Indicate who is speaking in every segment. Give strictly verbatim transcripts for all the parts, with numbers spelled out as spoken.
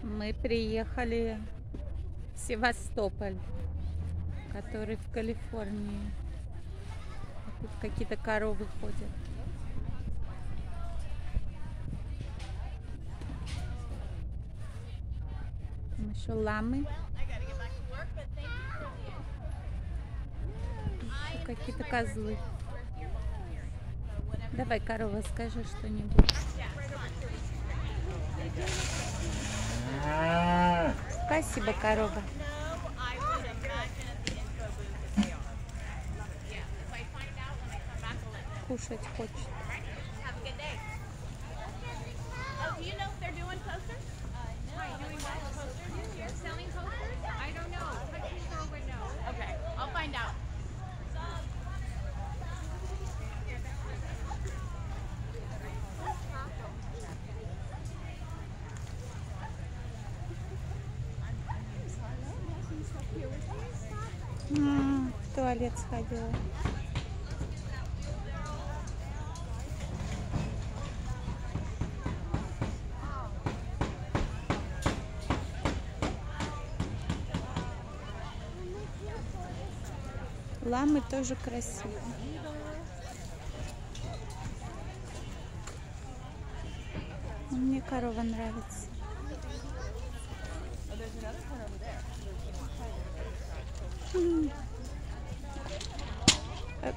Speaker 1: Мы приехали в Севастополь, который в Калифорнии. Тут какие-то коровы ходят. Там еще ламы. Еще какие-то козлы. Давай, корова, скажи что-нибудь. Спасибо, корова. Кушать хочет. М, в туалет сходила. Ламы тоже красивые. Мне корова нравится. М. Э.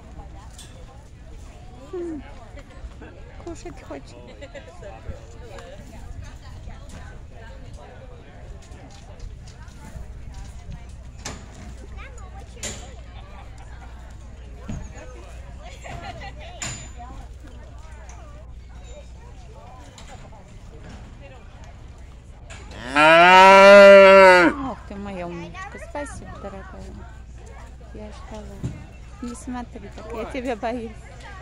Speaker 1: М. Кушать хочет. Ох ты моя умничка, спасибо, дорогая. Я ждала. Не смотри так, я тебя боюсь.